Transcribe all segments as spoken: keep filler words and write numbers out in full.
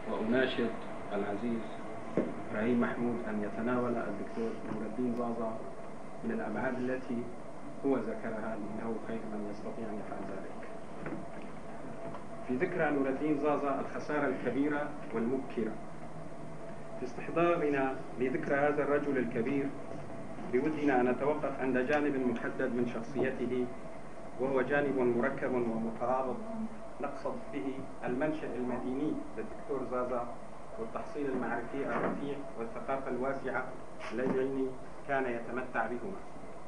وأناشد العزيز إبراهيم محمود أن يتناول الدكتور نور الدين زازا من الأبعاد التي هو ذكرها، لأنه خير من يستطيع أن يفعل ذلك. في ذكرى نور الدين زازا الخسارة الكبيرة والمبكرة. في استحضارنا لذكرى هذا الرجل الكبير بودنا أن نتوقف عند جانب محدد من شخصيته، وهو جانب مركب ومترابط نقصد به المنشأ المديني للدكتور زازا والتحصيل المعرفي الرفيع والثقافة الواسعة اللذين كان يتمتع بهما.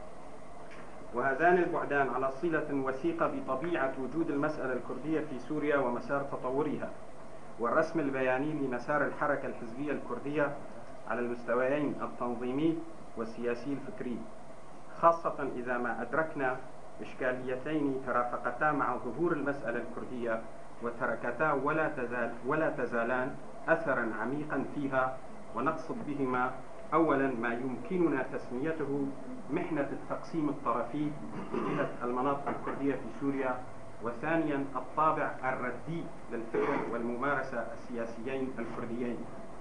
وهذان البعدان على صلة وثيقة بطبيعة وجود المسألة الكردية في سوريا ومسار تطورها والرسم البياني لمسار الحركة الحزبية الكردية على المستويين التنظيمي والسياسي الفكري، خاصة إذا ما أدركنا إشكاليتين ترافقتا مع ظهور المسألة الكردية وتركتا ولا تزال ولا تزالان أثرا عميقا فيها، ونقصد بهما أولا ما يمكننا تسميته محنة التقسيم الطرفي لجهة المناطق الكردية في سوريا، وثانيا الطابع الردي للفكر والممارسة السياسيين الكرديين.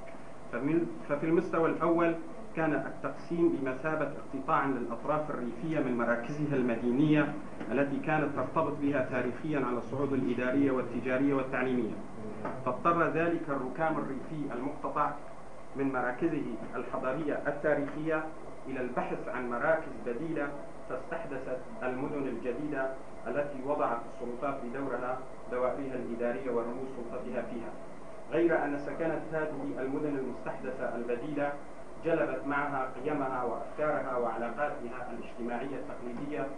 ففي المستوى الأول كان التقسيم بمثابة اقتطاع للأطراف الريفية من مراكزها المدينية التي كانت ترتبط بها تاريخيا على الصعود الإدارية والتجارية والتعليمية، فاضطر ذلك الركام الريفي المقتطع من مراكزه الحضارية التاريخية إلى البحث عن مراكز بديلة فاستحدثت المدن الجديدة التي وضعت السلطات بدورها دوائرها الإدارية ورموز سلطتها فيها، غير أن سكنت هذه المدن المستحدثة البديلة جلبت معها قيمها وأفكارها وعلاقاتها الاجتماعية التقليدية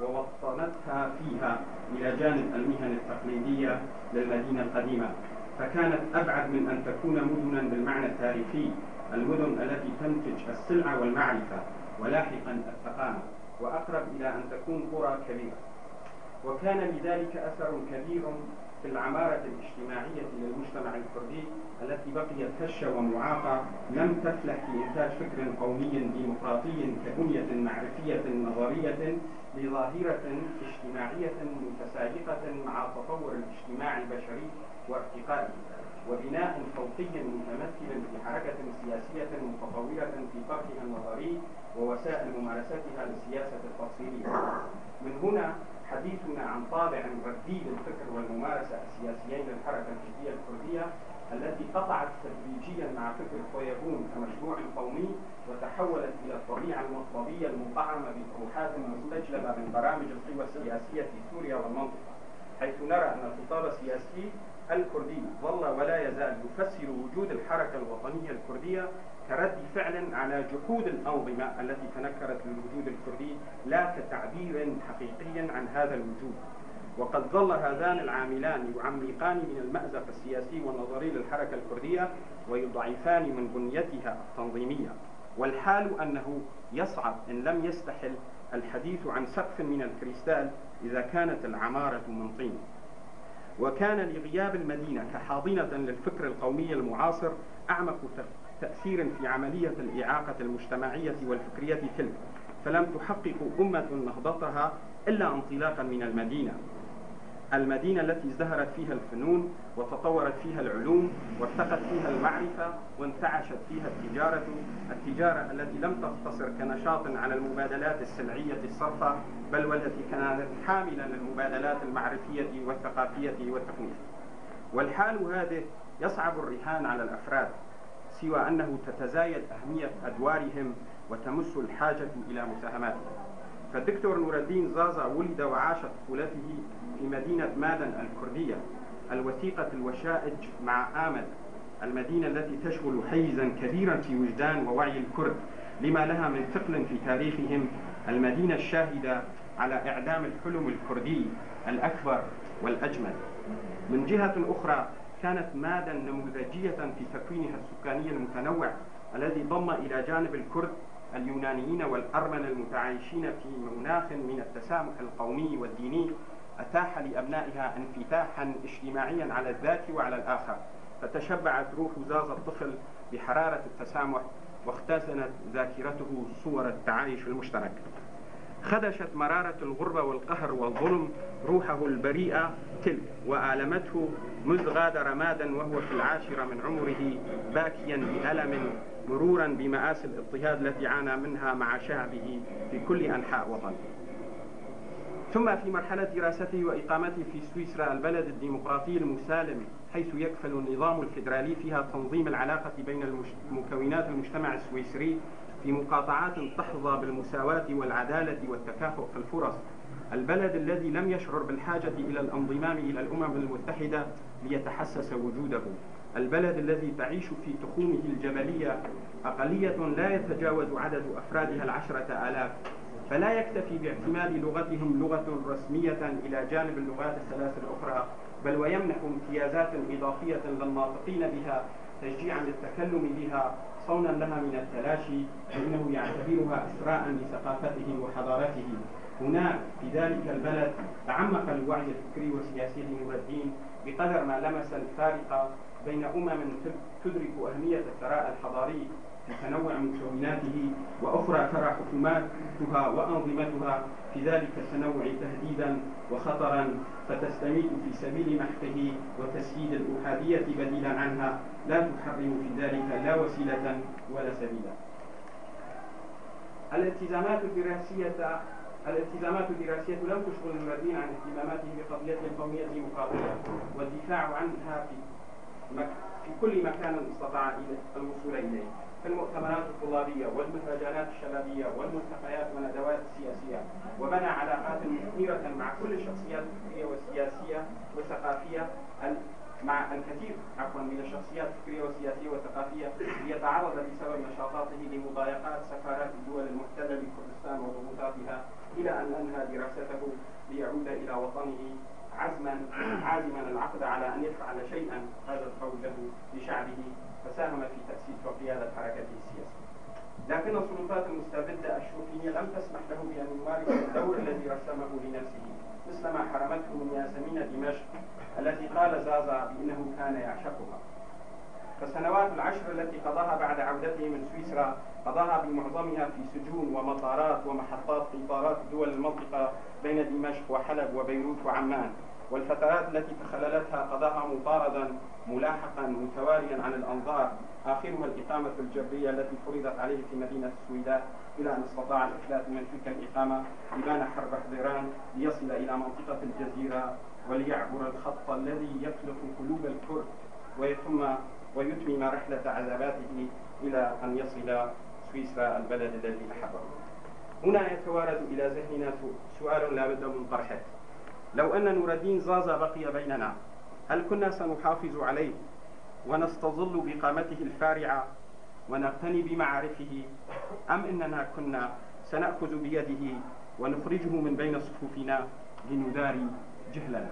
ووطنتها فيها إلى جانب المهن التقليدية للمدينة القديمة، فكانت أبعد من أن تكون مدنا بالمعنى التاريخي، المدن التي تنتج السلعة والمعرفة ولاحقا الثقافة، وأقرب إلى أن تكون قرى كبيرة. وكان لذلك أثر كبير في العمارة الاجتماعية للمجتمع الكردي التي بقيت هشة ومعاقة، لم تفلح في إنتاج فكر قومي ديمقراطي كبنية معرفية نظرية لظاهرة اجتماعية متسابقة مع التطور الاجتماعي البشري وارتقائه، وبناء فوقي متمثل في حركة سياسية متطورة في طرحها النظري ووسائل ممارستها للسياسة التفصيلية. من هنا حديثنا عن طابع ردي للفكر والممارسة السياسيين للحركة الحزبية الكردية التي قطعت تدريجيا مع فكر فيكون كمشروع قومي، وتحولت إلى الطبيعة المطلبية المطعمة بطروحات مستجلبة من برامج القوى السياسية في سوريا والمنطقة، حيث نرى أن الخطاب السياسي الكردي ظل ولا يزال يفسر وجود الحركة الوطنية الكردية كرد فعل على جحود الأنظمة التي تنكرت للوجود الكردي، لا كتعبير حقيقي عن هذا الوجود. وقد ظل هذان العاملان يعمقان من المأزق السياسي والنظري للحركة الكردية ويضعفان من بنيتها التنظيمية، والحال أنه يصعب إن لم يستحل الحديث عن سقف من الكريستال إذا كانت العمارة من طين. وكان لغياب المدينة كحاضنة للفكر القومي المعاصر أعمق تأثير في عملية الإعاقة المجتمعية والفكرية تلك، فلم تحقق أمة نهضتها إلا انطلاقا من المدينة، المدينة التي ازدهرت فيها الفنون وتطورت فيها العلوم وارتقت فيها المعرفة وانتعشت فيها التجارة، التجارة التي لم تقتصر كنشاط على المبادلات السلعية الصرفة، بل والتي كانت حاملا للمبادلات المعرفية والثقافية والتقنية. والحال هذه يصعب الرهان على الأفراد، سوى أنه تتزايد أهمية أدوارهم وتمس الحاجة إلى مساهماتهم. فالدكتور نور الدين زازا ولد وعاش طفولته في مدينة مادن الكردية الوثيقة الوشائج مع آمل، المدينة التي تشغل حيزا كبيرا في وجدان ووعي الكرد لما لها من ثقل في تاريخهم، المدينة الشاهدة على إعدام الحلم الكردي الأكبر والأجمل. من جهة أخرى كانت مادن نموذجية في تكوينها السكاني المتنوع الذي ضم إلى جانب الكرد اليونانيين والأرمن المتعايشين في مناخ من التسامح القومي والديني، أتاح لأبنائها انفتاحا اجتماعيا على الذات وعلى الآخر، فتشبعت روح زازا الطفل بحرارة التسامح واختزنت ذاكرته صور التعايش المشترك. خدشت مرارة الغربة والقهر والظلم روحه البريئة تلك، وآلمته مذ غادر مادا وهو في العاشرة من عمره باكيا بألم مرورا بمآسي الاضطهاد التي عانى منها مع شعبه في كل أنحاء وطنه. ثم في مرحلة دراسته وإقامته في سويسرا البلد الديمقراطي المسالم، حيث يكفل النظام الفيدرالي فيها تنظيم العلاقة بين مكونات المجتمع السويسري في مقاطعات تحظى بالمساواة والعدالة والتكافؤ في الفرص، البلد الذي لم يشعر بالحاجة إلى الانضمام إلى الأمم المتحدة ليتحسس وجوده، البلد الذي تعيش في تخومه الجبلية أقلية لا يتجاوز عدد أفرادها العشرة آلاف، فلا يكتفي باعتماد لغتهم لغة رسمية إلى جانب اللغات الثلاث الأخرى، بل ويمنح امتيازات إضافية للناطقين بها تشجيعا للتكلم بها صونا لها من التلاشي، فإنه يعتبرها إسراء لثقافته وحضارته. هناك في ذلك البلد تعمق الوعي الفكري والسياسي لنور الدين بقدر ما لمس الفارق بين أمم تدرك أهمية الثراء الحضاري في تنوع مكوناته، وأخرى ترى حكوماتها وأنظمتها في ذلك التنوع تهديدا وخطرا، فتستميت في سبيل محقه وتسييد الأحادية بديلا عنها، لا تحرم في ذلك لا وسيلة ولا سبيلا. الالتزامات الدراسية الالتزامات الدراسية لم تشغل نور الدين عن اهتماماته بقضية القومية الديمقراطية والدفاع عنها في في كل مكان استطاع الوصول إليه، في المؤتمرات الطلابية والمهرجانات الشبابية والملتقيات والندوات السياسية، وبنى علاقات مثمرة مع كل الشخصيات الفكرية والسياسية والثقافية مع الكثير عفوا من الشخصيات الفكرية والسياسية والثقافية ليتعرض بسبب نشاطاته لمضايقات سفارات الدول المحتلة لكردستان وضغوطاتها، إلى أن أنهى دراسته ليعود إلى وطنه عزما عازما العقد على أن يفعل شيئا هذا القول له لشعبه، فساهم في تأسيس وقيادة حركته السياسية. لكن السلطات المستبدة الشوفية لم تسمح له بأن يمارس الدور الذي رسمه لنفسه، مثلما حرمته من ياسمين دمشق التي قال زازا بأنه كان يعشقها. فالسنوات العشر التي قضاها بعد عودته من سويسرا قضاها بمعظمها في سجون ومطارات ومحطات قطارات دول المنطقة بين دمشق وحلب وبيروت وعمان، والفترات التي تخللتها قضاها مطاردا ملاحقا متواريا عن الأنظار، آخرها الإقامة الجبرية التي فرضت عليه في مدينة السويداء، إلى أن استطاع الإفلات من تلك الإقامة إبان حرب حضيران ليصل إلى منطقة الجزيرة وليعبر الخط الذي يقلق قلوب الكرد ويتم ويتمم رحلة عذاباته إلى أن يصل سويسرا البلد الذي أحبه. هنا يتوارد إلى ذهننا سؤال لا بد من طرحه: لو أن نور الدين زازا بقي بيننا، هل كنا سنحافظ عليه ونستظل بقامته الفارعة ونغتني بمعارفه، أم إننا كنا سنأخذ بيده ونخرجه من بين صفوفنا لنداري جهلنا؟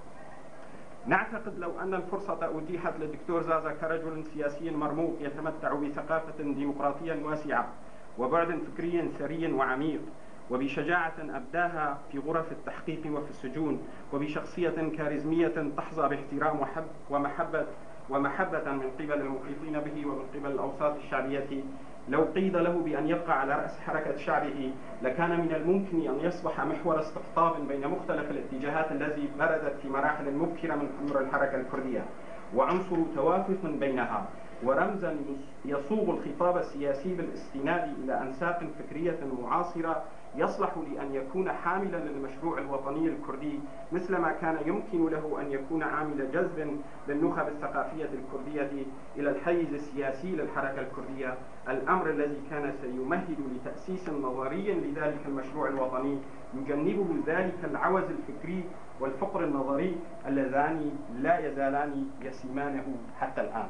نعتقد لو أن الفرصة أتيحت للدكتور زازا كرجل سياسي مرموق يتمتع بثقافة ديمقراطية واسعة وبعد فكري ثري وعميق، وبشجاعة أبداها في غرف التحقيق وفي السجون، وبشخصية كاريزمية تحظى باحترام وحب ومحبة ومحبة من قبل المحيطين به ومن قبل الأوساط الشعبية، لو قيل له بأن يبقى على رأس حركة شعبه لكان من الممكن أن يصبح محور استقطاب بين مختلف الاتجاهات التي بردت في مراحل مبكرة من عمر الحركة الكردية، وعنصر توافق بينها، ورمزا يصوغ الخطاب السياسي بالاستناد إلى أنساق فكرية معاصرة يصلح لأن يكون حاملا للمشروع الوطني الكردي، مثلما كان يمكن له أن يكون عامل جذب للنخب الثقافية الكردية إلى الحيز السياسي للحركة الكردية، الأمر الذي كان سيمهد لتأسيس نظري لذلك المشروع الوطني يجنبه ذلك العوز الفكري والفقر النظري اللذان لا يزالان يسمانه حتى الآن.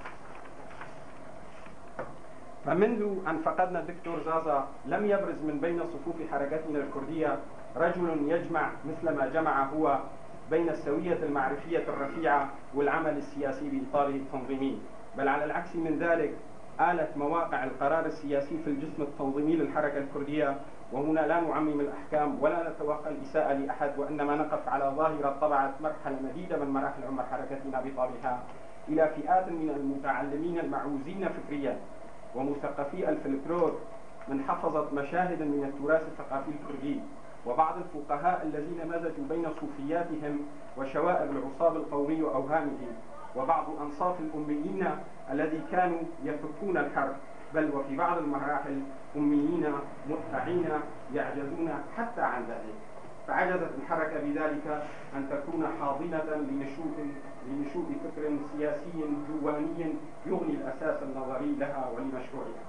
فمنذ أن فقدنا الدكتور زازا لم يبرز من بين صفوف حركتنا الكردية رجل يجمع مثل ما جمع هو بين السوية المعرفية الرفيعة والعمل السياسي بإطاره التنظيمي، بل على العكس من ذلك آلت مواقع القرار السياسي في الجسم التنظيمي للحركة الكردية. وهنا لا نعمم الأحكام ولا نتوقع الإساءة لأحد، وإنما نقف على ظاهرة طبعت مرحلة مديدة من مراحل عمر حركتنا بطبعها إلى فئات من المتعلمين المعوزين فكريا ومثقفي الفلكلور من حفظت مشاهد من التراث الثقافي الكردي، وبعض الفقهاء الذين مزجوا بين صوفياتهم وشوائب العصاب القومي وأوهامهم، وبعض أنصاف الأميين الذي كانوا يفكون الحرب، بل وفي بعض المراحل أميين مدفعين يعجزون حتى عن ذلك. فعجزت الحركة بذلك أن تكون حاضنة لنشوء لنشوء فكر سياسي جواني يغني الأساس النظري لها ولمشروعها،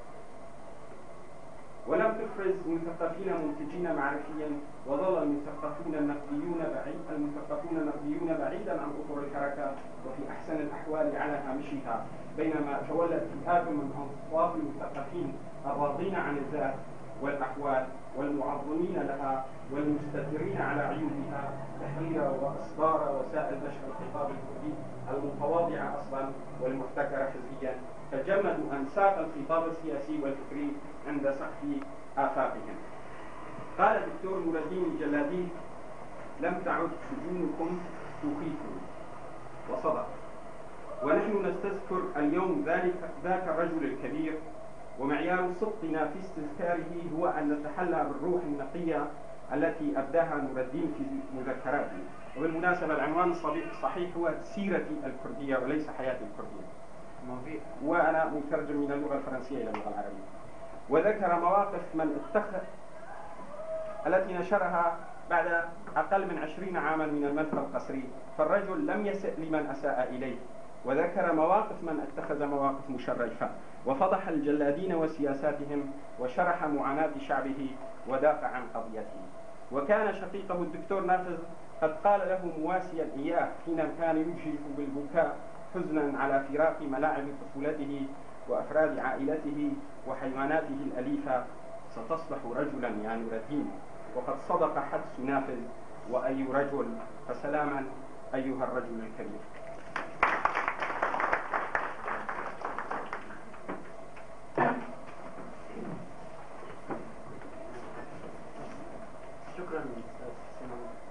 ولم تفرز مثقفين منتجين معرفيا، وظل المثقفون النقديون بعيد المثقفون النقديون بعيدا عن اطر الحركه وفي احسن الاحوال على هامشها، بينما تولت فئات من انصاف المثقفين الراضين عن الذات والاحوال والمعظمين لها والمستدرين على عيوبها تحرير واصدار وسائل نشر الخطاب الكردي المتواضعه اصلا والمحتكره حزبيا، فجمدوا انساق الخطاب السياسي والفكري عند سقف آفاقهم. قال الدكتور نور الدين الجلادي: لم تعد سجونكم تخيفني، وصدق. ونحن نستذكر اليوم ذلك ذاك الرجل الكبير، ومعيار صدقنا في استذكاره هو أن نتحلى بالروح النقية التي أبداها نور الدين في مذكراته. وبالمناسبة العنوان الصحيح هو سيرتي الكردية وليس حياتي الكردية، وأنا مترجم من اللغة الفرنسية إلى اللغة العربية. وذكر مواقف من اتخذ التي نشرها بعد أقل من عشرين عاما من المنفى القسري، فالرجل لم يسئ لمن أساء إليه، وذكر مواقف من اتخذ مواقف مشرفة، وفضح الجلادين وسياساتهم، وشرح معاناة شعبه ودافع عن قضيته. وكان شقيقه الدكتور نافذ قد قال له مواسيا إياه حين كان يجهف بالبكاء حزنا على فراق ملاعب طفولته وأفراد عائلته وحيواناته الأليفة: ستصبح رجلا يا نور الدين. وقد صدق حدس نافذ: وأي رجل، فسلاما أيها الرجل الكبير. شكرا أستاذ سلمان.